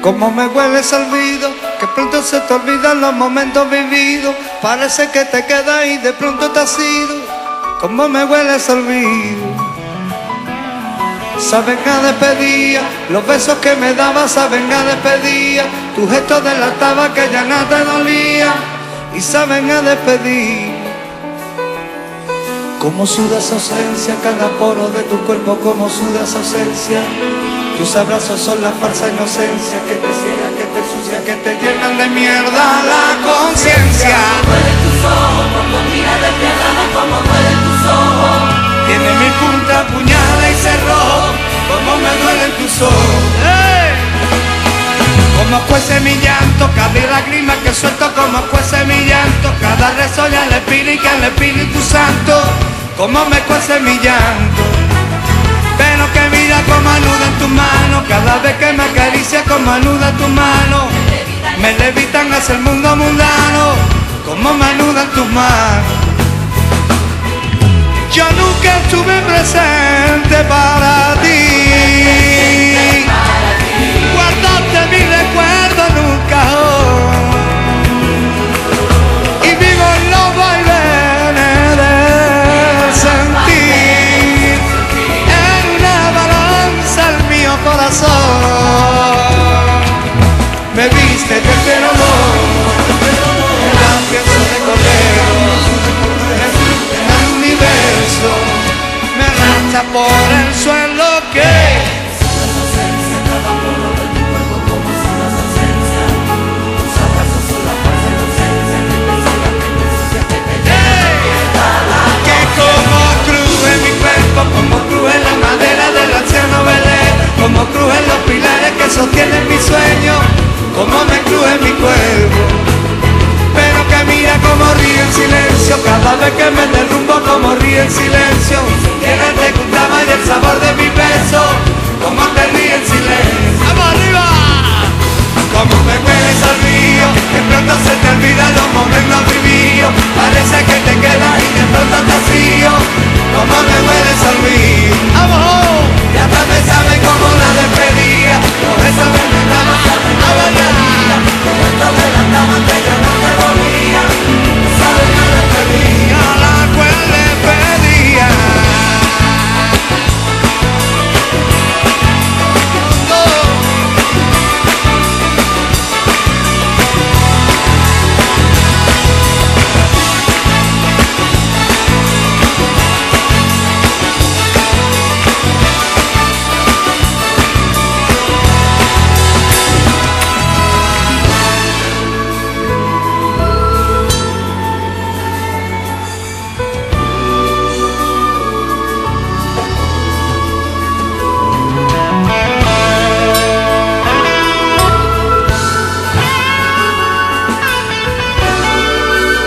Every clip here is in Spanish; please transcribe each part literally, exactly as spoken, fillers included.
Como me huele ese olvido, que pronto se te olvidan los momentos vividos. Parece que te quedas y de pronto te has ido. Como me huele ese olvido. Saben a despedida, los besos que me dabas saben a despedida. Tu gesto delataba que ya nada te dolía. Y saben a despedir. Como sudas ausencia, cada poro de tu cuerpo como sudas ausencia. Tus abrazos son la falsa inocencia que te ciega, que te sucia, que te llenan de mierda la conciencia. Como duelen tus ojos, por tu mirada despiadada, como duelen tus ojos. Tiene mi punta, puñada y cerrojo, como me duelen tus ojos. ¡Hey! Como cuece mi llanto, cada lágrima que suelto, como cuece mi llanto, cada rezo y al Espíritu, al Espíritu Santo, como me cuece mi llanto. Pero que mira como anuda en tu mano, cada vez que me acaricia como anuda tu mano, me levitan hacia el mundo mundano, como me anudan tus manos. Yo nunca estuve presente para ti, guardaste mi recuerdo nunca oh. Y vivo en los vaivenes del sentir, en una balanza el mío corazón. Me viste desde el olor, el pienso de cordero, en el universo, me arrastra por el suelo que como cruje la madera del anciano Belé, como crujen los pilares que sostienen mi sueño, como me cruje mi cuerpo. Pero que mira como ríe en silencio, cada vez que me derrumbo como ríe en silencio. Tienes de gustaba y el sabor de mi beso, como te ríe en silencio. ¡Vamos arriba! Como me hueles al río, que pronto se te olvidan los momentos vividos. Parece que te quedas y de pronto te has ido. Como me hueles al río, ¡vamos! Y hasta me sabe como la despedida. Por eso me mandaba a bailar. Como esto me levantaba que yo no te volvía. Sabe la despedida, la cual le pedía.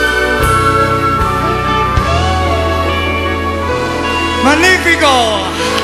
¡Magnífico!